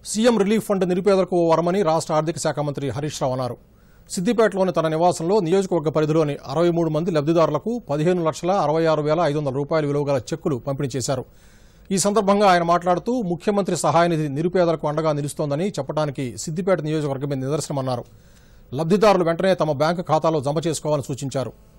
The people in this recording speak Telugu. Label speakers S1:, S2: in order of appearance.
S1: సీఎం రిలీఫ్ ఫండ్ నిరుపేదలకు ఓ వరమని రాష్ట్ర ఆర్థిక శాఖ మంత్రి హరీష్ అన్నారు. సిద్దిపేటలోని తన నివాసంలో నియోజకవర్గ పరిధిలోని 63 మంది లబ్దిదారులకు 15,66,500 రూపాయల విలువగల చెక్కులు పంపిణీ చేశారు. ఈ సందర్భంగా ఆయన మాట్లాడుతూ ముఖ్యమంత్రి సహాయనిధి నిరుపేదలకు అండగా నిలుస్తోందని చెప్పడానికి సిద్దిపేట నియోజకవర్గమే నిదర్శనమన్నారు. లబ్దిదారులు వెంటనే తమ బ్యాంకు ఖాతాలో జమ చేసుకోవాలని సూచించారు.